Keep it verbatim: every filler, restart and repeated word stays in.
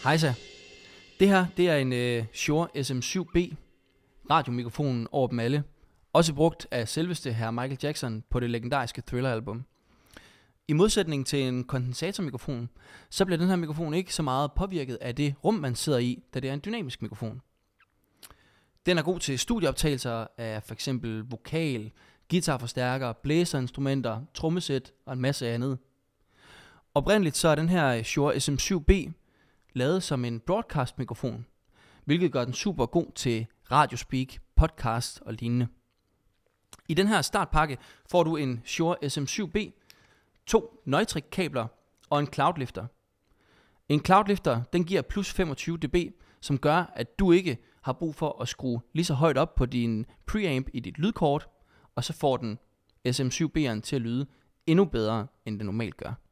Hejsa. Det her, det er en uh, Shure S M syv B, radiomikrofonen over dem alle. Også brugt af selveste hr. Michael Jackson på det legendariske Thriller-album. I modsætning til en kondensatormikrofon, så bliver den her mikrofon ikke så meget påvirket af det rum, man sidder i, da det er en dynamisk mikrofon. Den er god til studieoptagelser af f.eks. vokal, guitarforstærker, blæserinstrumenter, trommesæt og en masse andet. Oprindeligt så er den her Shure S M syv B lavet som en broadcast-mikrofon, hvilket gør den super god til radiospeak, podcast og lignende. I den her startpakke får du en Shure S M syv B, to Neutrik-kabler og en cloudlifter. En cloudlifter, den giver plus femogtyve decibel, som gør, at du ikke har brug for at skrue lige så højt op på din preamp i dit lydkort, og så får den S M syv B'eren til at lyde endnu bedre, end den normalt gør.